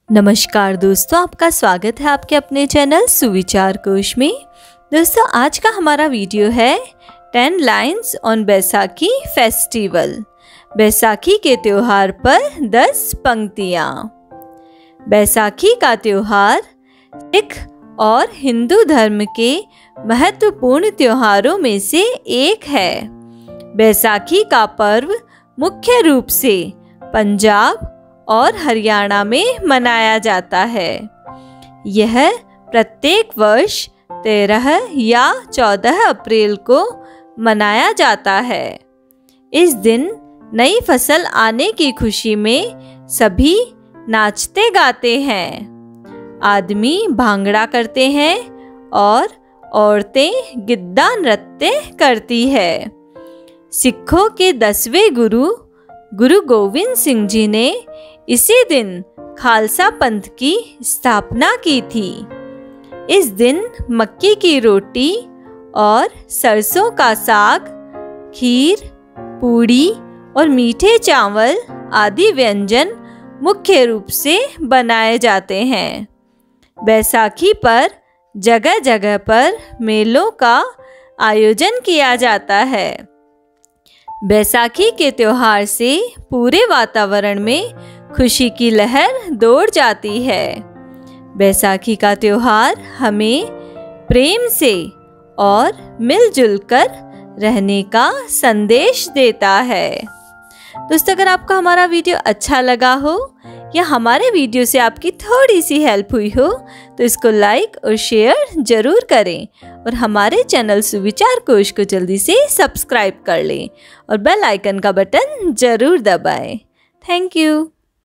नमस्कार दोस्तों, आपका स्वागत है आपके अपने चैनल सुविचार कोश में। दोस्तों, आज का हमारा वीडियो है 10 lines on Baisakhi festival. Baisakhi के त्योहार पर 10 पंक्तियाँ। बैसाखी का त्योहार सिख और हिंदू धर्म के महत्वपूर्ण त्योहारों में से एक है। बैसाखी का पर्व मुख्य रूप से पंजाब और हरियाणा में मनाया जाता है। यह प्रत्येक वर्ष 13 या 14 अप्रैल को मनाया जाता है। इस दिन नई फसल आने की खुशी में सभी नाचते गाते हैं। आदमी भांगड़ा करते हैं और औरतें गिद्दा नृत्य करती है। सिखों के 10वें गुरु गोविंद सिंह जी ने इसी दिन खालसा पंथ की स्थापना की थी। इस दिन मक्की की रोटी और सरसों का साग, खीर, पूड़ी और मीठे चावल आदि व्यंजन मुख्य रूप से बनाए जाते हैं। बैसाखी पर जगह जगह पर मेलों का आयोजन किया जाता है। बैसाखी के त्योहार से पूरे वातावरण में खुशी की लहर दौड़ जाती है। बैसाखी का त्योहार हमें प्रेम से और मिलजुल कर रहने का संदेश देता है। दोस्तों, अगर आपको हमारा वीडियो अच्छा लगा हो या हमारे वीडियो से आपकी थोड़ी सी हेल्प हुई हो तो इसको लाइक और शेयर जरूर करें और हमारे चैनल सुविचार कोश को जल्दी से सब्सक्राइब कर लें और बेल आइकन का बटन जरूर दबाएं। Thank you.